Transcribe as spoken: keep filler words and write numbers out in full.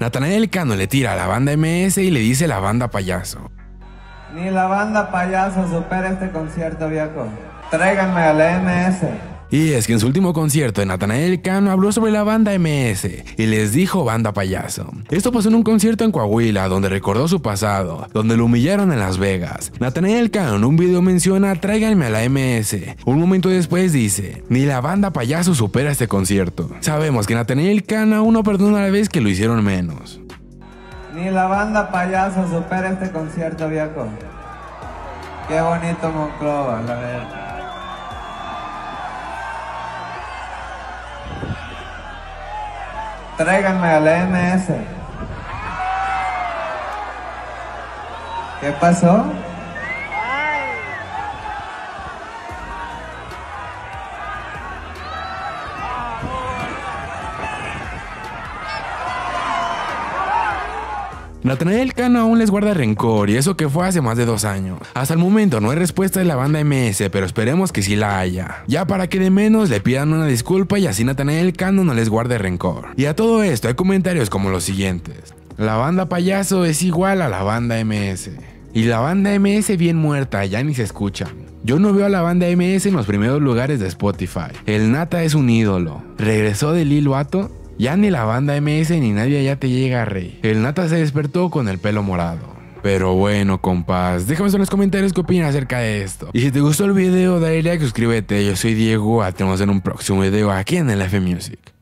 Natanael Cano le tira a la banda eme ese y le dice la banda payaso. Ni la banda payaso supera este concierto, viejo. Tráiganme a la eme ese. Y es que en su último concierto Natanael Cano habló sobre la banda eme ese y les dijo banda payaso. Esto pasó en un concierto en Coahuila donde recordó su pasado, donde lo humillaron en Las Vegas. Natanael Cano en un video menciona tráiganme a la eme ese. Un momento después dice, ni la banda payaso supera este concierto. Sabemos que Natanael Cano aún no perdona la vez que lo hicieron menos. Ni la banda payaso supera este concierto, viejo. Qué bonito Monclova, la verdad. Tráiganme a la eme ese. ¿Qué pasó? Natanael Cano aún les guarda rencor y eso que fue hace más de dos años. Hasta el momento no hay respuesta de la banda eme ese, pero esperemos que sí la haya. Ya para que de menos le pidan una disculpa y así Natanael Cano no les guarde rencor. Y a todo esto hay comentarios como los siguientes. La banda payaso es igual a la banda eme ese. Y la banda eme ese bien muerta, ya ni se escucha. Yo no veo a la banda eme ese en los primeros lugares de Spotify. El Nata es un ídolo. Regresó de Lil Vato. Ya ni la banda eme ese ni nadie ya te llega, rey. El Nata se despertó con el pelo morado. Pero bueno, compas, déjame en los comentarios qué opinas acerca de esto. Y si te gustó el video, dale like, suscríbete. Yo soy Diego, nos vemos en un próximo video aquí en el F Music.